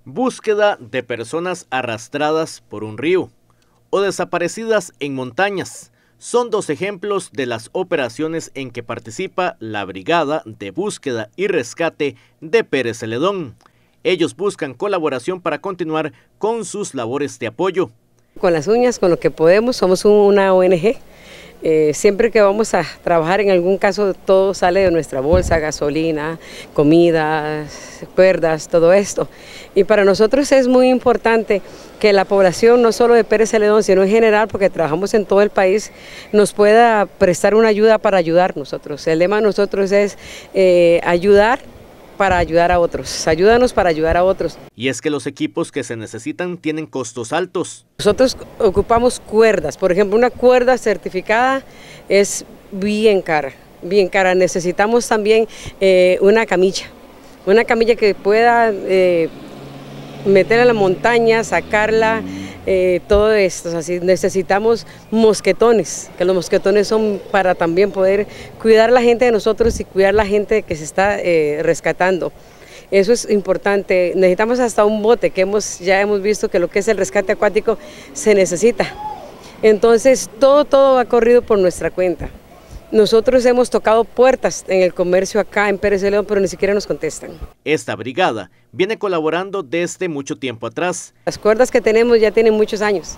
Búsqueda de personas arrastradas por un río o desaparecidas en montañas son dos ejemplos de las operaciones en que participa la Brigada de Búsqueda y Rescate de Pérez Celedón. Ellos buscan colaboración para continuar con sus labores de apoyo. Con las uñas, con lo que podemos, somos una ONG. Siempre que vamos a trabajar, en algún caso, todo sale de nuestra bolsa: gasolina, comida, cuerdas, todo esto. Y para nosotros es muy importante que la población, no solo de Pérez Celedón, sino en general, porque trabajamos en todo el país, nos pueda prestar una ayuda para ayudar nosotros. El lema de nosotros es ayudar para ayudar a otros, ayúdanos para ayudar a otros. Y es que los equipos que se necesitan tienen costos altos. Nosotros ocupamos cuerdas, por ejemplo, una cuerda certificada es bien cara, bien cara. Necesitamos también una camilla que pueda meter en la montaña, sacarla, todo esto. Así necesitamos mosquetones, que los mosquetones son para también poder cuidar a la gente de nosotros y cuidar a la gente que se está rescatando. Eso es importante. Necesitamos hasta un bote, que ya hemos visto que lo que es el rescate acuático se necesita. Entonces todo ha corrido por nuestra cuenta. Nosotros hemos tocado puertas en el comercio acá en Pérez Celedón, pero ni siquiera nos contestan. Esta brigada viene colaborando desde mucho tiempo atrás. Las cuerdas que tenemos ya tienen muchos años,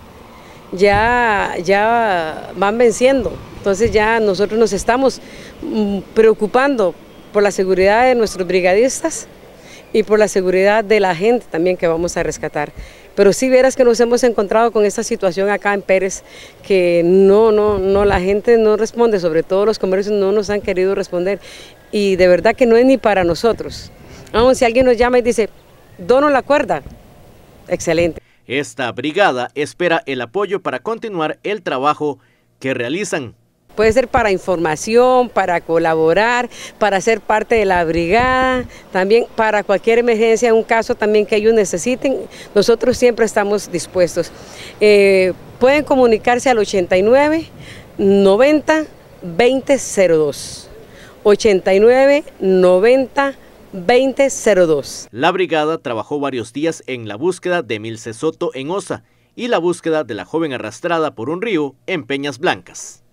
ya van venciendo, entonces ya nosotros nos estamos preocupando por la seguridad de nuestros brigadistas y por la seguridad de la gente también que vamos a rescatar. Pero sí verás que nos hemos encontrado con esta situación acá en Pérez, que la gente no responde, sobre todo los comercios no nos han querido responder, y de verdad que no es ni para nosotros. Aún si alguien nos llama y dice, dono la cuerda, excelente. Esta brigada espera el apoyo para continuar el trabajo que realizan. Puede ser para información, para colaborar, para ser parte de la brigada, también para cualquier emergencia, un caso también que ellos necesiten, nosotros siempre estamos dispuestos. Pueden comunicarse al 89 90 2002, 89 90 2002. La brigada trabajó varios días en la búsqueda de Milce Soto en Osa y la búsqueda de la joven arrastrada por un río en Peñas Blancas.